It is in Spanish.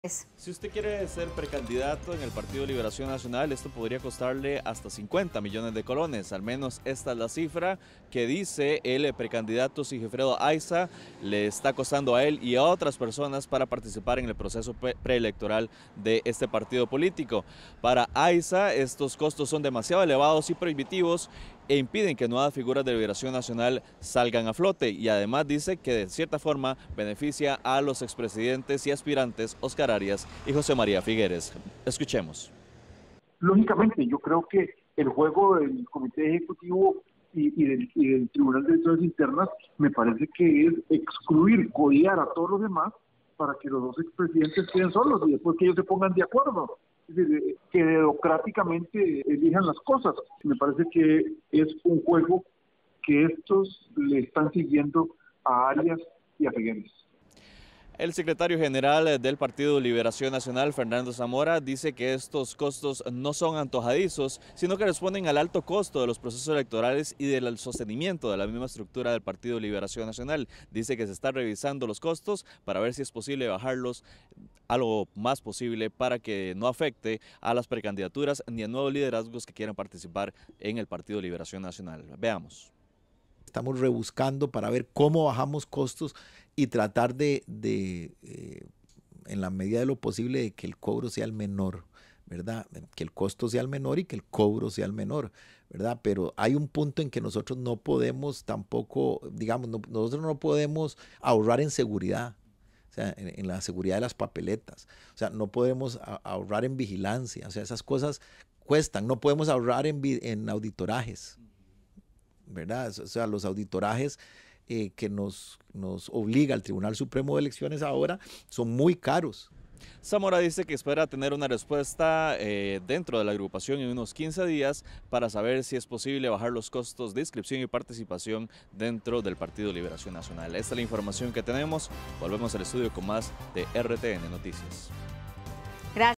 Si usted quiere ser precandidato en el Partido Liberación Nacional, esto podría costarle hasta 50 millones de colones. Al menos esta es la cifra que dice el precandidato Sigifredo Aiza le está costando a él y a otras personas para participar en el proceso preelectoral de este partido político. Para Aiza, estos costos son demasiado elevados y prohibitivos e impiden que nuevas figuras de Liberación Nacional salgan a flote, y además dice que de cierta forma beneficia a los expresidentes y aspirantes Oscar Arias y José María Figueres. Escuchemos. Lógicamente, yo creo que el juego del Comité Ejecutivo y del Tribunal de Elecciones Internas me parece que es excluir, codear a todos los demás para que los dos expresidentes queden solos y después que ellos se pongan de acuerdo. Es decir, que democráticamente elijan las cosas. Me parece que es un juego que estos le están siguiendo a Arias y a Figueres. El secretario general del Partido Liberación Nacional, Fernando Zamora, dice que estos costos no son antojadizos, sino que responden al alto costo de los procesos electorales y del sostenimiento de la misma estructura del Partido Liberación Nacional. Dice que se está revisando los costos para ver si es posible bajarlos a lo más posible para que no afecte a las precandidaturas ni a nuevos liderazgos que quieran participar en el Partido Liberación Nacional. Veamos. Estamos rebuscando para ver cómo bajamos costos y tratar en la medida de lo posible, de que el cobro sea el menor, ¿verdad? Que el costo sea el menor y que el cobro sea el menor, ¿verdad? Pero hay un punto en que nosotros no podemos tampoco, digamos, nosotros no podemos ahorrar en seguridad. O sea, en la seguridad de las papeletas. O sea, no podemos ahorrar en vigilancia. O sea, esas cosas cuestan. No podemos ahorrar en auditorajes, ¿verdad? O sea, los auditorajes que nos obliga el Tribunal Supremo de Elecciones ahora son muy caros. Zamora dice que espera tener una respuesta dentro de la agrupación en unos 15 días para saber si es posible bajar los costos de inscripción y participación dentro del Partido Liberación Nacional. Esta es la información que tenemos. Volvemos al estudio con más de RTN Noticias.